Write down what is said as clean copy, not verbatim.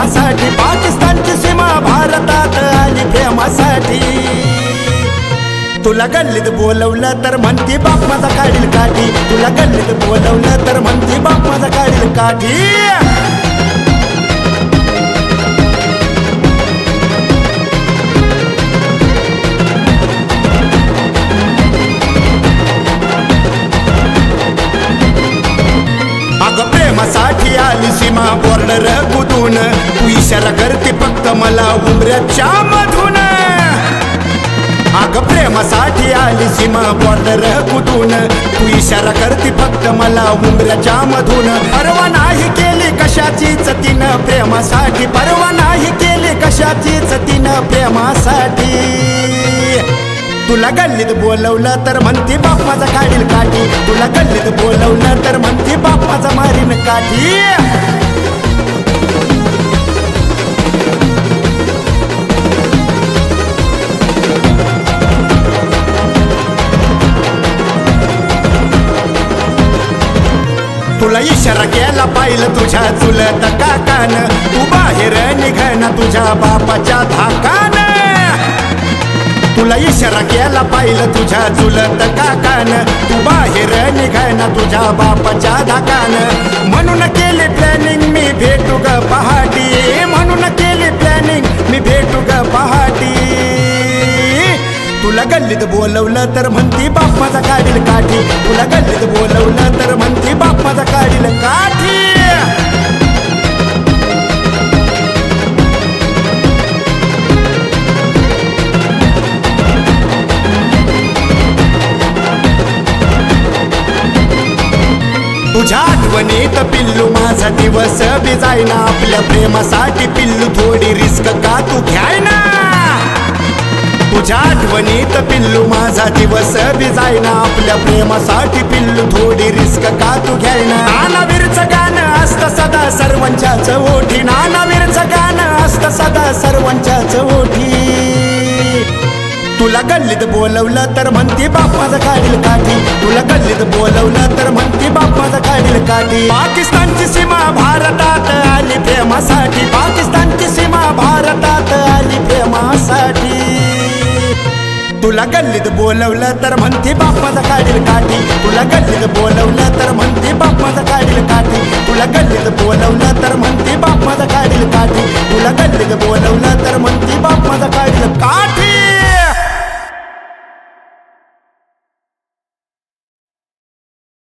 प्रेमासाठी पाकिस्तानची सीमा भारतात आली प्रेमासाठी तुला गल्लीत बोलवलं तर म्हणती बाप माझा काढील काठी तुला गल्लीत बोलवलं तर म्हणती बाप माझा काढील काठी अगं प्रेमासाठी आली सीमा बॉर्डर कुठून तू इशारा करते फक्त मला उमऱ्याच्या मधून अगं प्रेमासाठी आली सीमा बॉर्डर कुठून तू इशारा करते फक्त मला उमऱ्याच्या मधून परवा नाही केली कशाचीच तिनं प्रेमासाठी परवा नाही केली कशाचीच तिनं प्रेमासाठी तुला गल्लीत बोलवलं तर म्हणती बाप माझा काढील काठी तुला गल्लीत बोलवलं तर म्हणती बाप माझा मारीन काठी तुला इशारा केला पाहिलं तुझ्या चुलत काकान तू बाहेर निघना तुझ्या बापाच्या धाकान तुला इशारा केला पाहिलं तुझ्या चुलत काकान तू बाहेर निघना तुझ्या बापाच्या धाकान म्हणून केली प्लॅनिंग मी भेटू ग पहाटी म्हणून केली प्लॅनिंग मी भेटू ग पहाटी तुला गल्लीत बोलवलं तर म्हणती बाप माझा काढील काठी तुला गल्लीत बोलवलं तर म्हणती बाप माझा काढील काठी तुझ्या आठवणीत पिल्लू माझा दिवस बी जाईना आपल्या प्रेमासाठी पिल्लू थोडी रिस्क का तू घ्यायना तुझ्या आठवणीत पिल्लू माझा दिवस बी जाईना आपल्या प्रेमासाठी पिल्लू थोडी रिस्क का तू घ्यायना नानावीरचं गाणं असतं सदा सर्वांच्याच ओठी नानावीरचं गाणं असतं सदा सर्वांच्याच ओठी तुला गल्लीत बोलवलं तर म्हणती बाप माझा काढील काठी तुला गल्लीत बोलवलं तर म्हणती बाप माझा काढील काठी पाकिस्तानची सीमा भारतात आली प्रेमासाठी पाकिस्तानची सीमा भारतात आली प्रेमासाठी तुला गल्लीत बोलवलं तर म्हणती बाप माझा काढील काठी तुला गल्लीत बोलवलं तर म्हणती बाप माझा काढील काठी तुला गल्लीत बोलवलं तर म्हणती बाप माझा काढील काठी तुला गल्लीत बोलवलं तर